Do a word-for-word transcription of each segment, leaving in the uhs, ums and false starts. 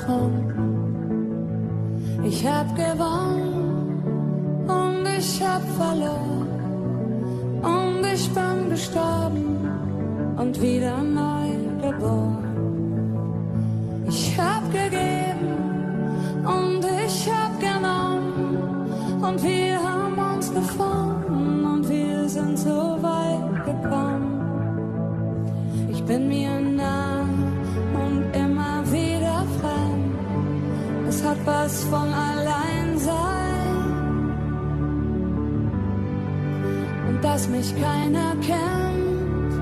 geträumt. Ich hab gewonnen und ich hab verloren und ich bin gestorben und wieder neu geboren. Ich hab gegeben und ich hab genommen und wir haben uns gefunden und wir sind so weit gekommen. Ich bin mir nah und immer wieder fremd. Es hat was von Alleinsein und dass mich keiner kennt.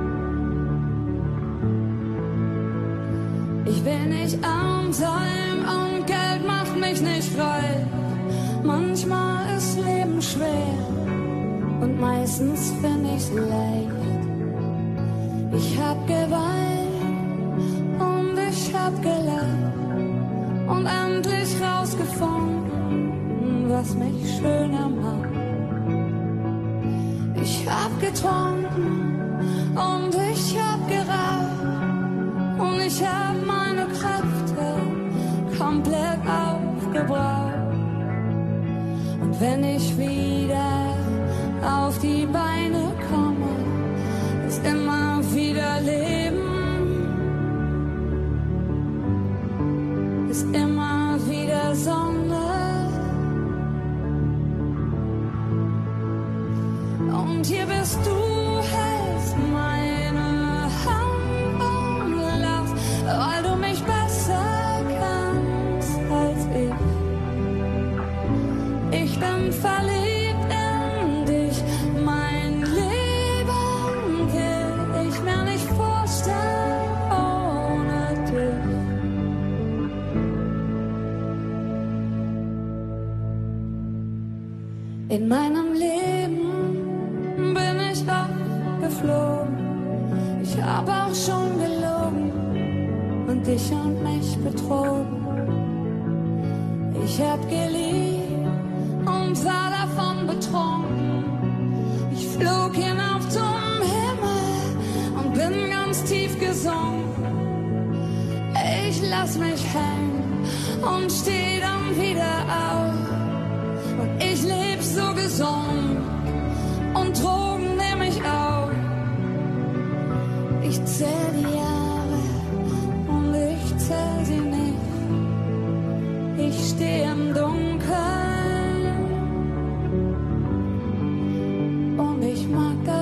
Ich will nicht arm sein und Geld macht mich nicht reich. Manchmal ist Leben schwer und meistens find ich's leicht. Ich hab geweint und ich hab gelacht und endlich rausgefunden, was mich schöner macht. Ich hab getrunken und ich hab geraucht und ich hab meine Kräfte komplett aufgebraucht. Und wenn ich wieder auf die Beine komme, ist immer wieder Leben, ist immer wieder Sonne. Und hier bist du, hältst meine Hand und lachst, weil du mich besser kannst als ich. Ich bin verliebt in dich, mein Leben will ich mir nicht vorstellen ohne dich. In meinem Leben bin ich auch geflogen, ich hab auch schon gelogen und dich und mich betrogen. Ich hab geliebt und war davon betrunken. Ich flog hinauf zum Himmel und bin ganz tief gesunken. Ich lass mich hängen und steh dann wieder auf. Und ich leb so gesund und Drogen nehm ich auch. Ich zähl die Jahre und ich zähl sie nicht. Ich steh im Dunkeln und ich mag das.